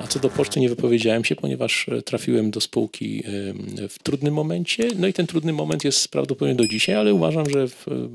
A co do poczty nie wypowiedziałem się, ponieważ trafiłem do spółki w trudnym momencie. No i ten trudny moment jest prawdopodobnie do dzisiaj, ale uważam, że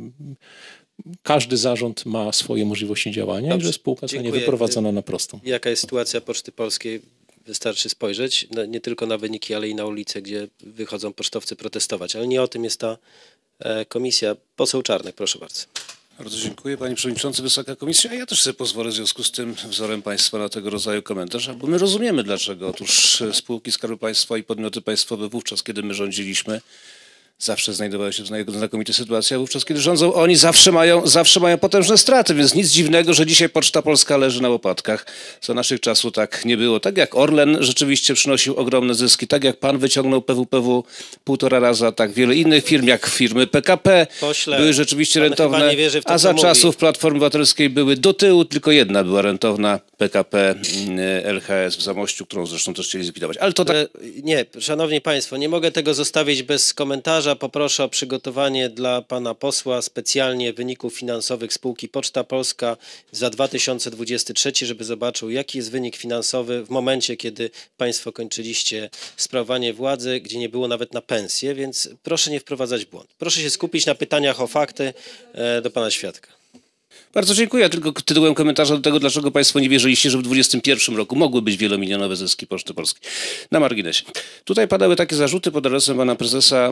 każdy zarząd ma swoje możliwości działania. Dobrze, i że spółka zostanie wyprowadzona na prostą. Jaka jest sytuacja Poczty Polskiej? Wystarczy spojrzeć nie tylko na wyniki, ale i na ulice, gdzie wychodzą pocztowcy protestować. Ale nie o tym jest ta komisja. Poseł Czarnek, proszę bardzo. Bardzo dziękuję, panie przewodniczący, Wysoka Komisja. Ja też sobie pozwolę w związku z tym wzorem państwa na tego rodzaju komentarz, bo my rozumiemy dlaczego. Otóż spółki Skarbu Państwa i podmioty państwowe wówczas, kiedy my rządziliśmy, zawsze znajdowały się w znakomitej sytuacji, a wówczas, kiedy rządzą oni, zawsze mają potężne straty, więc nic dziwnego, że dzisiaj Poczta Polska leży na łopatkach. Za naszych czasów tak nie było. Tak jak Orlen rzeczywiście przynosił ogromne zyski, tak jak pan wyciągnął PWPW 1,5 raza, tak wiele innych firm, jak firmy PKP, były rzeczywiście rentowne, a za czasów Platformy Obywatelskiej były do tyłu, tylko jedna była rentowna, PKP LHS w Zamościu, którą zresztą też chcieli zlikwidować. Ale to tak... Nie, szanowni państwo, nie mogę tego zostawić bez komentarza. Poproszę o przygotowanie dla pana posła specjalnie wyników finansowych spółki Poczta Polska za 2023, żeby zobaczył, jaki jest wynik finansowy w momencie, kiedy państwo kończyliście sprawowanie władzy, gdzie nie było nawet na pensję, więc proszę nie wprowadzać w błąd. Proszę się skupić na pytaniach o fakty do pana świadka. Bardzo dziękuję. Tylko tytułem komentarza do tego, dlaczego państwo nie wierzyliście, że w 2021 roku mogły być wielomilionowe zyski Poczty Polskiej. Na marginesie. Tutaj padały takie zarzuty pod adresem pana prezesa,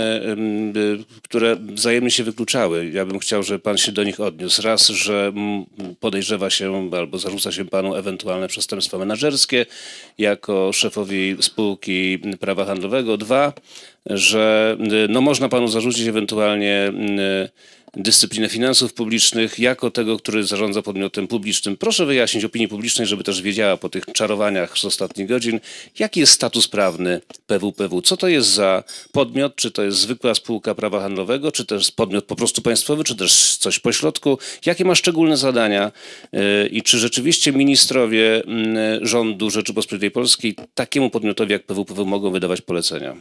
które wzajemnie się wykluczały. Ja bym chciał, żeby pan się do nich odniósł. Raz, że podejrzewa się albo zarzuca się panu ewentualne przestępstwa menedżerskie jako szefowi spółki prawa handlowego. Dwa, że no, można panu zarzucić ewentualnie dyscyplinę finansów publicznych jako tego, który zarządza podmiotem publicznym. Proszę wyjaśnić opinii publicznej, żeby też wiedziała po tych czarowaniach z ostatnich godzin, jaki jest status prawny PWPW. Co to jest za podmiot? Czy to jest zwykła spółka prawa handlowego, czy też podmiot po prostu państwowy, czy też coś pośrodku? Jakie ma szczególne zadania i czy rzeczywiście ministrowie rządu Rzeczypospolitej Polskiej takiemu podmiotowi jak PWPW mogą wydawać polecenia?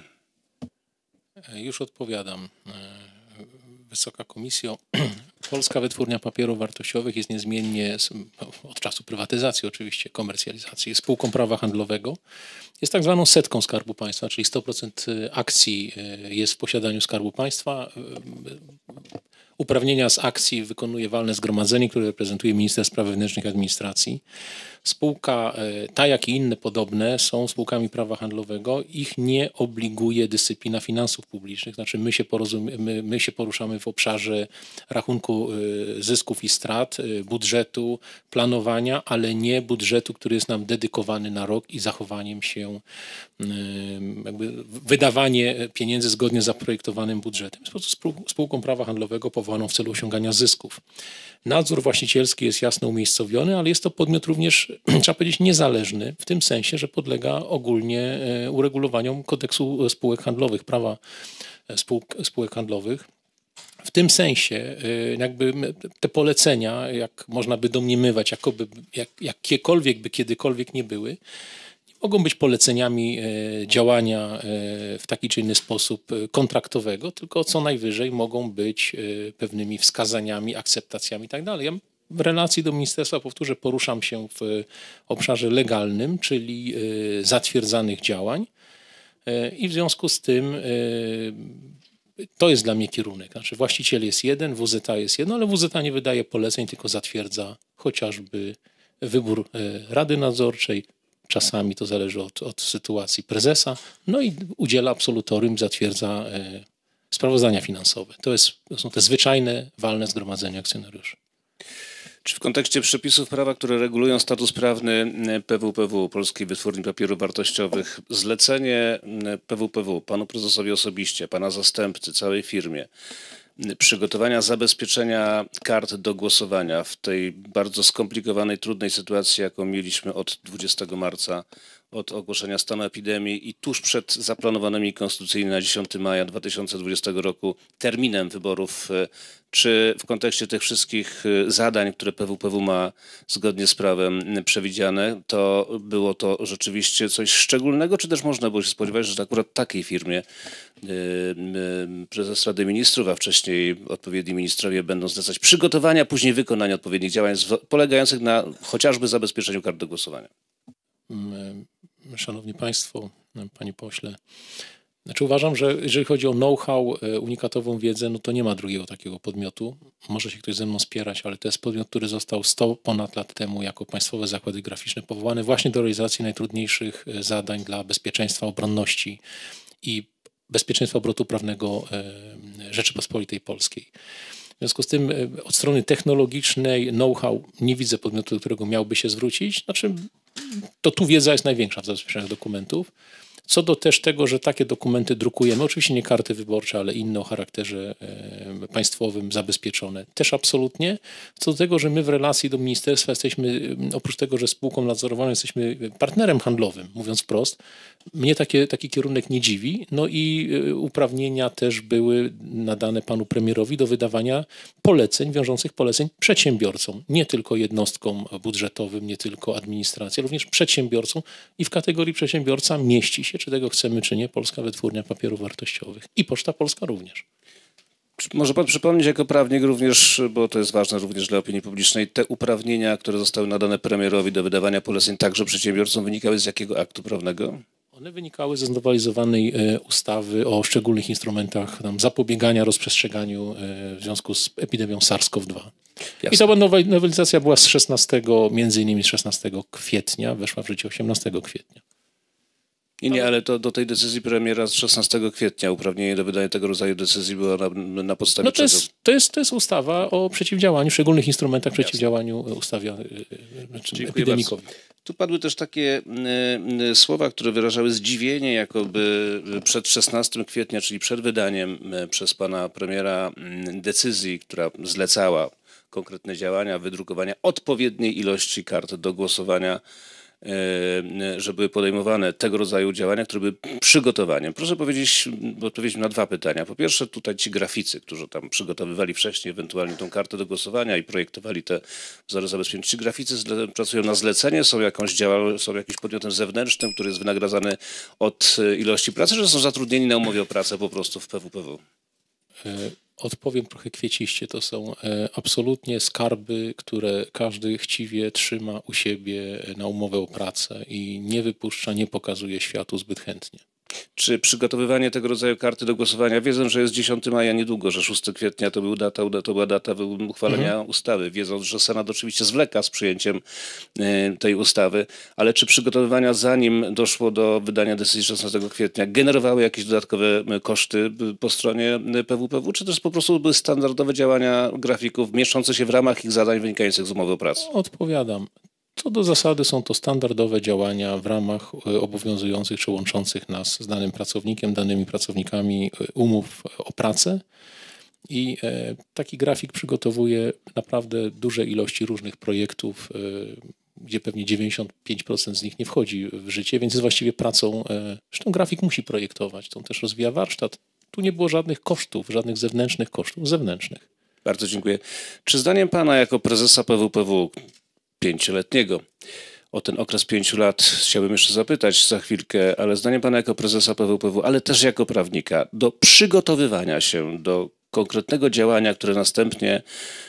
Już odpowiadam. Wysoka Komisjo, Polska Wytwórnia Papierów Wartościowych jest niezmiennie, od czasu prywatyzacji oczywiście, komercjalizacji, jest spółką prawa handlowego. Jest tak zwaną setką Skarbu Państwa, czyli 100% akcji jest w posiadaniu Skarbu Państwa. Uprawnienia z akcji wykonuje walne zgromadzenie, które reprezentuje minister spraw wewnętrznych i administracji. Spółka, ta jak i inne podobne, są spółkami prawa handlowego. Ich nie obliguje dyscyplina finansów publicznych. Znaczy my się poruszamy w obszarze rachunku zysków i strat, budżetu, planowania, ale nie budżetu, który jest nam dedykowany na rok i zachowaniem się, jakby wydawanie pieniędzy zgodnie z zaprojektowanym budżetem. Jest po prostu spółką prawa handlowego powołaną w celu osiągania zysków. Nadzór właścicielski jest jasno umiejscowiony, ale jest to podmiot również, trzeba powiedzieć, niezależny, w tym sensie, że podlega ogólnie uregulowaniom kodeksu spółek handlowych, prawa spółek handlowych. W tym sensie jakby te polecenia, jak można by domniemywać, jakiekolwiek by kiedykolwiek nie były, mogą być poleceniami działania w taki czy inny sposób kontraktowego, tylko co najwyżej mogą być pewnymi wskazaniami, akceptacjami i tak dalej. Ja w relacji do ministerstwa, powtórzę, poruszam się w obszarze legalnym, czyli zatwierdzanych działań i w związku z tym to jest dla mnie kierunek. Znaczy właściciel jest jeden, WZA jest jedno, ale WZA nie wydaje poleceń, tylko zatwierdza chociażby wybór rady nadzorczej. Czasami to zależy od sytuacji prezesa, no i udziela absolutorium, zatwierdza sprawozdania finansowe. To są te zwyczajne, walne zgromadzenia akcjonariuszy. Czy w kontekście przepisów prawa, które regulują status prawny PWPW, Polskiej Wytwórni Papierów Wartościowych, zlecenie PWPW panu prezesowi osobiście, pana zastępcy, całej firmie, przygotowania zabezpieczenia kart do głosowania w tej bardzo skomplikowanej, trudnej sytuacji, jaką mieliśmy od 20 marca, od ogłoszenia stanu epidemii i tuż przed zaplanowanymi konstytucyjnie na 10 maja 2020 roku terminem wyborów, czy w kontekście tych wszystkich zadań, które PWPW ma zgodnie z prawem przewidziane, to było to rzeczywiście coś szczególnego, czy też można było się spodziewać, że akurat takiej firmie prezes Rady Ministrów, a wcześniej odpowiedni ministrowie będą zlecać przygotowania, później wykonania odpowiednich działań polegających na chociażby zabezpieczeniu kart do głosowania? Szanowni Państwo, Panie Pośle, znaczy uważam, że jeżeli chodzi o know-how, unikatową wiedzę, no to nie ma drugiego takiego podmiotu. Może się ktoś ze mną spierać, ale to jest podmiot, który został 100 ponad lat temu jako państwowe zakłady graficzne powołany właśnie do realizacji najtrudniejszych zadań dla bezpieczeństwa, obronności i bezpieczeństwa obrotu prawnego Rzeczypospolitej Polskiej. W związku z tym od strony technologicznej, know-how nie widzę podmiotu, do którego miałby się zwrócić. Znaczy, to tu wiedza jest największa w zabezpieczeniach dokumentów. Co do też tego, że takie dokumenty drukujemy, oczywiście nie karty wyborcze, ale inne o charakterze państwowym, zabezpieczone, też absolutnie. Co do tego, że my w relacji do ministerstwa jesteśmy, oprócz tego, że spółką nadzorowaną, jesteśmy partnerem handlowym, mówiąc wprost, mnie taki kierunek nie dziwi. No i uprawnienia też były nadane panu premierowi do wydawania poleceń, wiążących poleceń przedsiębiorcom, nie tylko jednostkom budżetowym, nie tylko administracji, również przedsiębiorcom i w kategorii przedsiębiorca mieści się, czy tego chcemy, czy nie, Polska Wytwórnia Papierów Wartościowych i Poczta Polska również. Może pan przypomnieć jako prawnik również, bo to jest ważne również dla opinii publicznej, te uprawnienia, które zostały nadane premierowi do wydawania poleceń także przedsiębiorcom, wynikały z jakiego aktu prawnego? One wynikały ze znowelizowanej ustawy o szczególnych instrumentach zapobiegania rozprzestrzeganiu w związku z epidemią SARS-CoV-2. I ta nowelizacja była między innymi z 16 kwietnia, weszła w życie 18 kwietnia. Nie, ale to do tej decyzji premiera z 16 kwietnia uprawnienie do wydania tego rodzaju decyzji było na podstawie no czego? To jest ustawa o przeciwdziałaniu, szczególnych instrumentach przeciwdziałaniu epidemikowi. Tu padły też takie słowa, które wyrażały zdziwienie, jakoby przed 16 kwietnia, czyli przed wydaniem przez pana premiera decyzji, która zlecała konkretne działania, wydrukowania odpowiedniej ilości kart do głosowania, że były podejmowane tego rodzaju działania, które były przygotowaniem. Proszę odpowiedzieć na dwa pytania. Po pierwsze, tutaj ci graficy, którzy tam przygotowywali wcześniej ewentualnie tą kartę do głosowania i projektowali te wzory zabezpieczeń. Ci graficy pracują na zlecenie, są jakimś podmiotem zewnętrznym, który jest wynagradzany od ilości pracy, czy są zatrudnieni na umowie o pracę po prostu w PWPW? Odpowiem trochę kwieciście. To są absolutnie skarby, które każdy chciwie trzyma u siebie na umowę o pracę i nie wypuszcza, nie pokazuje światu zbyt chętnie. Czy przygotowywanie tego rodzaju karty do głosowania, wiedząc, że jest 10 maja niedługo, że 6 kwietnia to była data uchwalenia ustawy, wiedząc, że Senat oczywiście zwleka z przyjęciem tej ustawy, ale czy przygotowywania zanim doszło do wydania decyzji 16 kwietnia generowały jakieś dodatkowe koszty po stronie PWPW, czy też po prostu były standardowe działania grafików mieszczące się w ramach ich zadań wynikających z umowy o pracę? Odpowiadam. Co do zasady są to standardowe działania w ramach obowiązujących czy łączących nas z danym pracownikiem, danymi pracownikami umów o pracę i taki grafik przygotowuje naprawdę duże ilości różnych projektów, gdzie pewnie 95% z nich nie wchodzi w życie, więc jest właściwie pracą, zresztą grafik musi projektować, to on też rozwija warsztat. Tu nie było żadnych kosztów, żadnych zewnętrznych kosztów, zewnętrznych. Bardzo dziękuję. Czy zdaniem pana jako prezesa PWPW 5-letniego. O ten okres 5 lat chciałbym jeszcze zapytać za chwilkę, ale zdaniem pana jako prezesa PWPW, ale też jako prawnika, do przygotowywania się do konkretnego działania, które następnie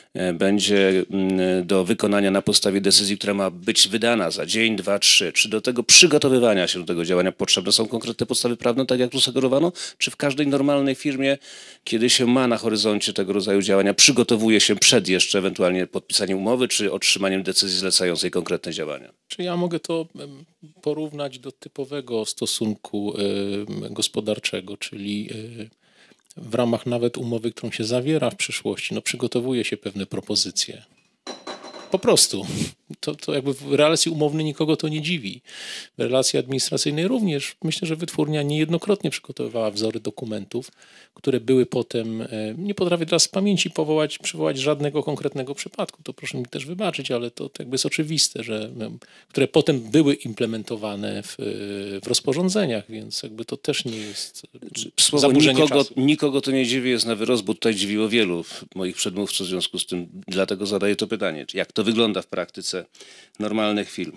będzie do wykonania na podstawie decyzji, która ma być wydana za dzień, 2, 3. Czy do tego przygotowywania się do tego działania potrzebne są konkretne podstawy prawne, tak jak tu sugerowano? Czy w każdej normalnej firmie, kiedy się ma na horyzoncie tego rodzaju działania, przygotowuje się przed jeszcze ewentualnie podpisaniem umowy, czy otrzymaniem decyzji zlecającej konkretne działania? Czy ja mogę to porównać do typowego stosunku gospodarczego, czyli w ramach nawet umowy, którą się zawiera w przyszłości, no przygotowuje się pewne propozycje. Po prostu. To jakby w relacji umownej nikogo to nie dziwi. W relacji administracyjnej również. Myślę, że wytwórnia niejednokrotnie przygotowywała wzory dokumentów, które były potem, nie potrafię teraz z pamięci przywołać żadnego konkretnego przypadku. To proszę mi też wybaczyć, ale to jakby jest oczywiste, że które potem były implementowane w rozporządzeniach, więc jakby to też nie jest słowo nikogo to nie dziwi, jest na wyrost, bo tutaj dziwiło wielu moich przedmówców, w związku z tym dlatego zadaję to pytanie. Jak to wygląda w praktyce normalnych firm?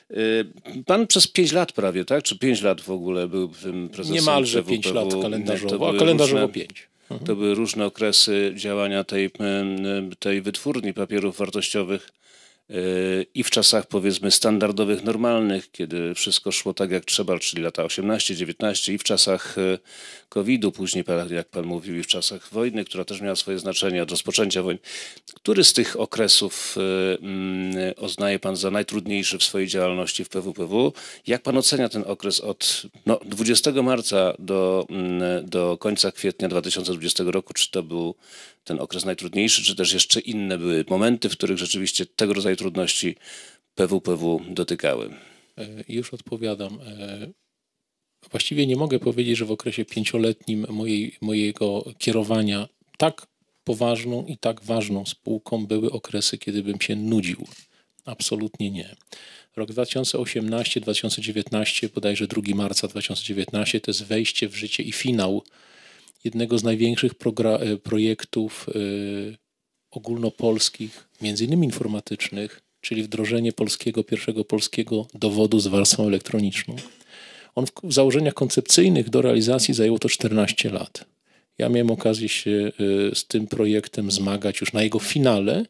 Pan przez 5 lat prawie, tak? Czy 5 lat w ogóle był tym prezesem Niemalże PWPW? 5 lat kalendarzowo, a kalendarzowo 5. To były różne okresy działania tej wytwórni papierów wartościowych. i w czasach powiedzmy standardowych, normalnych, kiedy wszystko szło tak jak trzeba, czyli lata 18, 19 i w czasach COVID-u, później jak pan mówił i w czasach wojny, która też miała swoje znaczenie od rozpoczęcia wojny. Który z tych okresów uznaje pan za najtrudniejszy w swojej działalności w PWPW? Jak pan ocenia ten okres od 20 marca do końca kwietnia 2020 roku? Czy to był ten okres najtrudniejszy, czy też jeszcze inne były momenty, w których rzeczywiście tego rodzaju trudności PWPW dotykały? Już odpowiadam. Właściwie nie mogę powiedzieć, że w okresie 5-letnim mojego kierowania tak poważną i tak ważną spółką były okresy, kiedy bym się nudził. Absolutnie nie. Rok 2018-2019, bodajże 2 marca 2019, to jest wejście w życie i finał jednego z największych projektów ogólnopolskich, między innymi informatycznych, czyli wdrożenie pierwszego polskiego dowodu z warstwą elektroniczną. On w założeniach koncepcyjnych do realizacji zajęło to 14 lat. Ja miałem okazję się z tym projektem zmagać już na jego finale.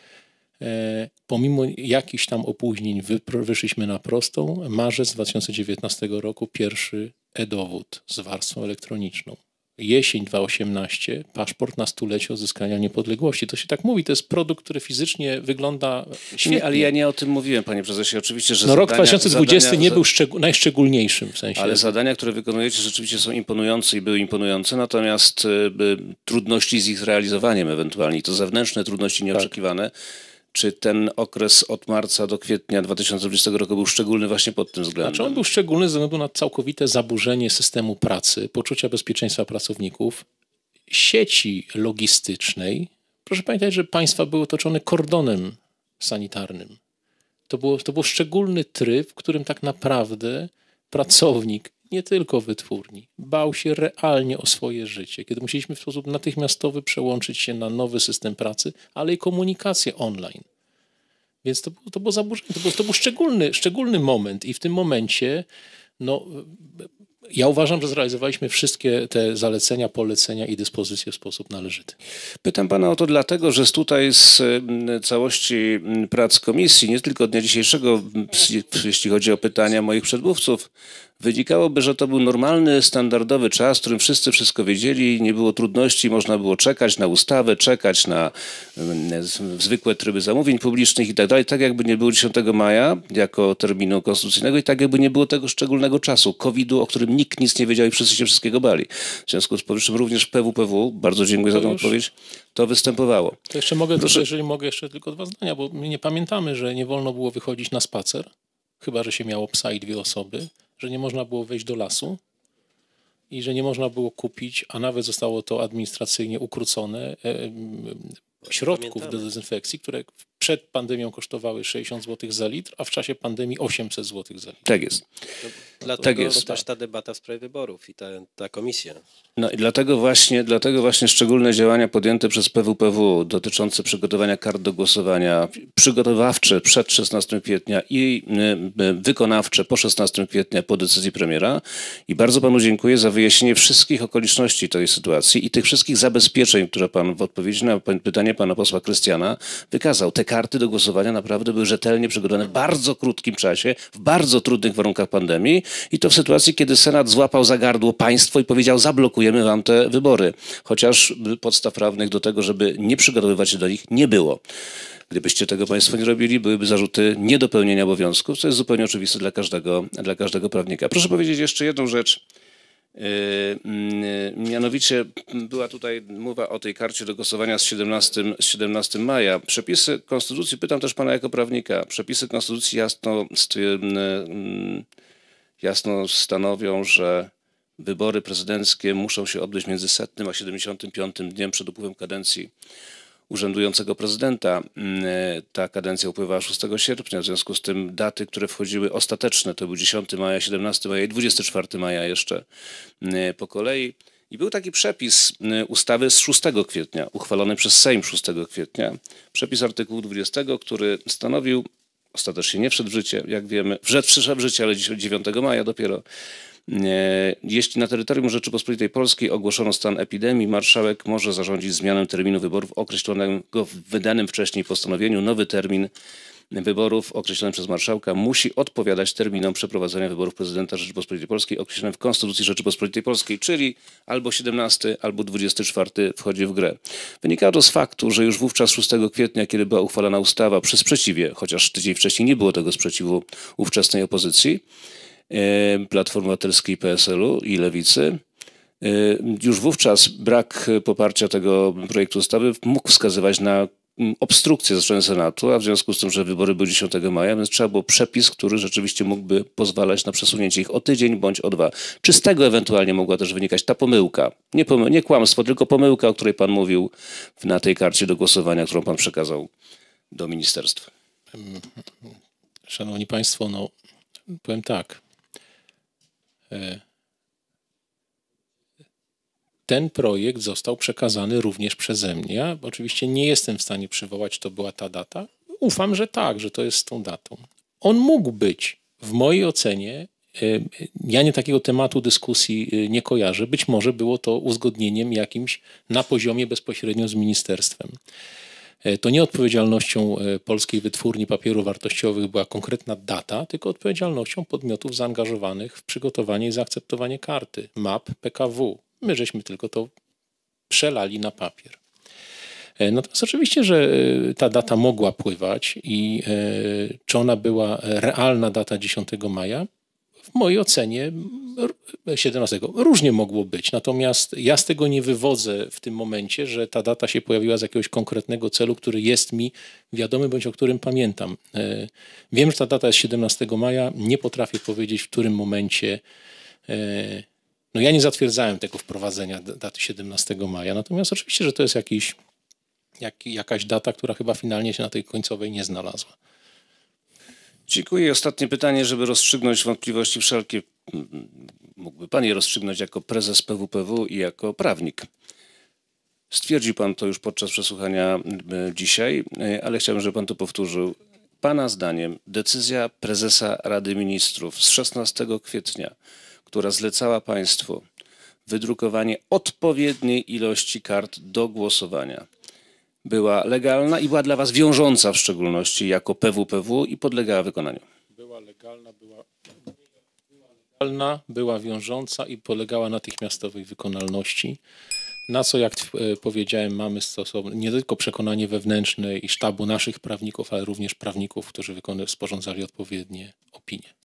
Pomimo jakichś tam opóźnień wyszliśmy na prostą. Marzec 2019 roku pierwszy e-dowód z warstwą elektroniczną. Jesień 2018, paszport na 100-lecie odzyskania niepodległości. To się tak mówi, to jest produkt, który fizycznie wygląda świetnie. Nie, ale ja nie o tym mówiłem, panie prezesie. Oczywiście, że rok 2020 nie był najszczególniejszym w sensie. Ale zadania, które wykonujecie, rzeczywiście są imponujące i były imponujące, natomiast trudności z ich zrealizowaniem ewentualnie, i to zewnętrzne trudności nieoczekiwane. Czy ten okres od marca do kwietnia 2020 roku był szczególny właśnie pod tym względem? Znaczy on był szczególny ze względu na całkowite zaburzenie systemu pracy, poczucia bezpieczeństwa pracowników, sieci logistycznej. Proszę pamiętać, że państwa były otoczone kordonem sanitarnym. To był szczególny tryb, w którym tak naprawdę pracownik, nie tylko wytwórni, bał się realnie o swoje życie, kiedy musieliśmy w sposób natychmiastowy przełączyć się na nowy system pracy, ale i komunikację online. Więc to było zaburzenie, to był szczególny moment i w tym momencie ja uważam, że zrealizowaliśmy wszystkie te zalecenia, polecenia i dyspozycje w sposób należyty. Pytam pana o to dlatego, że tutaj z całości prac komisji, nie tylko dnia dzisiejszego, jeśli chodzi o pytania moich przedmówców, wynikałoby, że to był normalny, standardowy czas, w którym wszyscy wszystko wiedzieli, nie było trudności, można było czekać na ustawę, czekać na zwykłe tryby zamówień publicznych i tak dalej, tak jakby nie było 10 maja jako terminu konstytucyjnego i tak jakby nie było tego szczególnego czasu, COVID-u, o którym nikt nic nie wiedział i wszyscy się wszystkiego bali. W związku z powyższym również PWPW, bardzo dziękuję za tę odpowiedź, to występowało. To jeszcze mogę, jeżeli mogę, jeszcze tylko 2 zdania, bo my nie pamiętamy, że nie wolno było wychodzić na spacer, chyba że się miało psa i 2 osoby, że nie można było wejść do lasu i że nie można było kupić, a nawet zostało to administracyjnie ukrócone, środków do dezynfekcji, które przed pandemią kosztowały 60 zł za litr, a w czasie pandemii 800 zł za litr. Tak jest. Dlatego tak jest. też ta debata w sprawie wyborów i ta komisja. No i dlatego właśnie szczególne działania podjęte przez PWPW dotyczące przygotowania kart do głosowania, przygotowawcze przed 16 kwietnia i wykonawcze po 16 kwietnia po decyzji premiera. I bardzo panu dziękuję za wyjaśnienie wszystkich okoliczności tej sytuacji i tych wszystkich zabezpieczeń, które pan w odpowiedzi na pytanie pana posła Krystiana wykazał. Te karty do głosowania naprawdę były rzetelnie przygotowane w bardzo krótkim czasie, w bardzo trudnych warunkach pandemii i to w sytuacji, kiedy Senat złapał za gardło państwo i powiedział: zablokujemy wam te wybory. Chociaż podstaw prawnych do tego, żeby nie przygotowywać się do nich, nie było. Gdybyście tego państwo nie robili, byłyby zarzuty niedopełnienia obowiązków, co jest zupełnie oczywiste dla każdego prawnika. Proszę powiedzieć jeszcze jedną rzecz. Mianowicie była tutaj mowa o tej karcie do głosowania z 17 maja. Przepisy konstytucji, pytam też pana jako prawnika, przepisy konstytucji jasno stanowią, że wybory prezydenckie muszą się odbyć między 100. a 75. dniem przed upływem kadencji urzędującego prezydenta. Ta kadencja upływała 6 sierpnia, w związku z tym daty, które wchodziły ostateczne, to był 10 maja, 17 maja i 24 maja jeszcze po kolei. I był taki przepis ustawy z 6 kwietnia, uchwalony przez Sejm 6 kwietnia, przepis artykułu 20, który stanowił, ostatecznie nie wszedł w życie, jak wiemy, wszedł w życie, ale 9 maja dopiero. Jeśli na terytorium Rzeczypospolitej Polskiej ogłoszono stan epidemii, marszałek może zarządzić zmianę terminu wyborów określonego w wydanym wcześniej postanowieniu. Nowy termin wyborów określonym przez marszałka musi odpowiadać terminom przeprowadzenia wyborów prezydenta Rzeczypospolitej Polskiej określonym w Konstytucji Rzeczypospolitej Polskiej, czyli albo 17, albo 24 wchodzi w grę. Wynika to z faktu, że już wówczas 6 kwietnia, kiedy była uchwalona ustawa przy sprzeciwie, chociaż tydzień wcześniej nie było tego sprzeciwu ówczesnej opozycji, Platformy Obywatelskiej, PSL-u i Lewicy, już wówczas brak poparcia tego projektu ustawy mógł wskazywać na obstrukcję ze strony Senatu, a w związku z tym, że wybory były 10 maja, więc trzeba było przepis, który rzeczywiście mógłby pozwalać na przesunięcie ich o tydzień bądź o 2. Czy z tego ewentualnie mogła też wynikać ta pomyłka? Nie kłamstwo, tylko pomyłka, o której pan mówił na tej karcie do głosowania, którą pan przekazał do ministerstwa. Szanowni Państwo, no powiem tak. Ten projekt został przekazany również przeze mnie. Ja oczywiście nie jestem w stanie przywołać, czy to była ta data. Ufam, że tak, że to jest z tą datą. On mógł być, w mojej ocenie, ja nie takiego tematu dyskusji nie kojarzę, być może było to uzgodnieniem jakimś na poziomie bezpośrednio z ministerstwem. To nie odpowiedzialnością Polskiej Wytwórni Papierów Wartościowych była konkretna data, tylko odpowiedzialnością podmiotów zaangażowanych w przygotowanie i zaakceptowanie karty MAP PKW. My żeśmy tylko to przelali na papier. Natomiast oczywiście, że ta data mogła pływać i czy ona była realna data 10 maja? W mojej ocenie 17. Różnie mogło być. Natomiast ja z tego nie wywodzę w tym momencie, że ta data się pojawiła z jakiegoś konkretnego celu, który jest mi wiadomy, bądź o którym pamiętam. Wiem, że ta data jest 17 maja. Nie potrafię powiedzieć, w którym momencie. No ja nie zatwierdzałem tego wprowadzenia daty 17 maja. Natomiast oczywiście, że to jest jakaś data, która chyba finalnie się na tej końcowej nie znalazła. Dziękuję. I ostatnie pytanie, żeby rozstrzygnąć wątpliwości wszelkie. Mógłby pan je rozstrzygnąć jako prezes PWPW i jako prawnik. Stwierdził pan to już podczas przesłuchania dzisiaj, ale chciałbym, żeby pan to powtórzył. Pana zdaniem decyzja prezesa Rady Ministrów z 16 kwietnia, która zlecała państwu wydrukowanie odpowiedniej ilości kart do głosowania, była legalna i była dla was wiążąca w szczególności jako PWPW i podlegała wykonaniu. Była legalna, była wiążąca i polegała natychmiastowej wykonalności. Na co, jak powiedziałem, mamy stosowne nie tylko przekonanie wewnętrzne i sztabu naszych prawników, ale również prawników, którzy sporządzali odpowiednie opinie.